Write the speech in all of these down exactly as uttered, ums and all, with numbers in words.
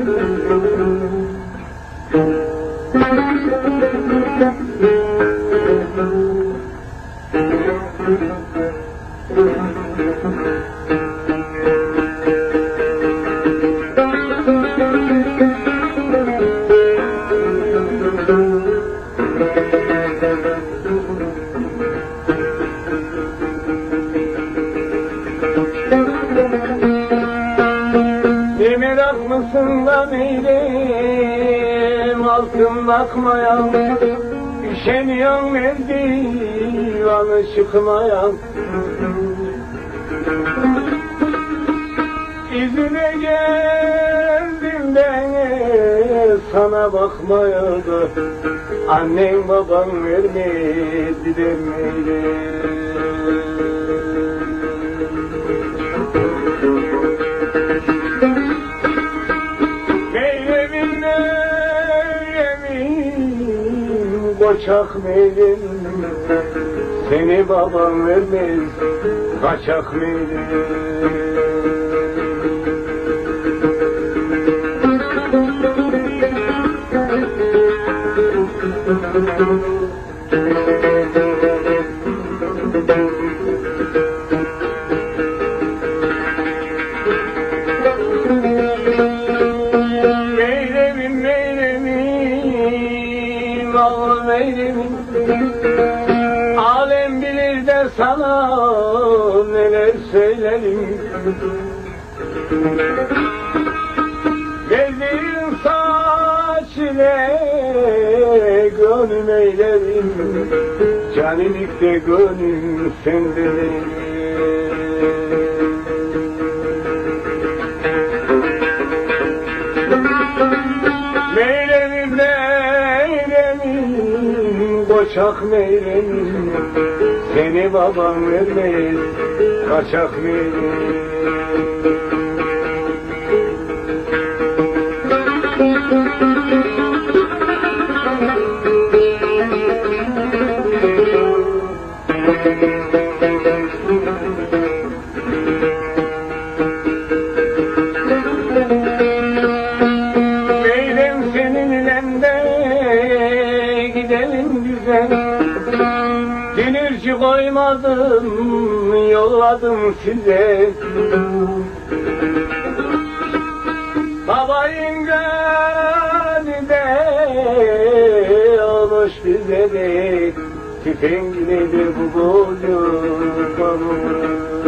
Ne merak mısın da neydim altın bakmayan, üşeniyorum merdivanı çıkmayan. İzine geldim de sana bakmaya da annen baban vermedi demeydi. Meylemin meylemin koçak meylim, seni baban vermez kaçak meylim. Meylemin meylemin ağlı meylemin, alem bilir de sana neler söylerim. Verdiğin saç ile gönlüm eylerim, canilikte gönlüm sendedir. Meylemin meylemin koçak meylemin, seni babam vermez kaçak meylemin. Meylem seninle de gidelim güzel, dünürcü koymadım yolladım size. Babayın gönlü de olmuş bize de, tüfenginedir bu boyun pamuğu.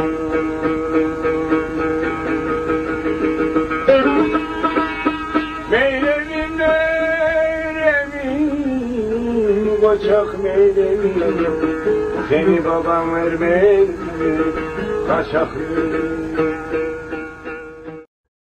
Meylemin meylemin koçak meylemin, seni babam vermez kaçak meylemin.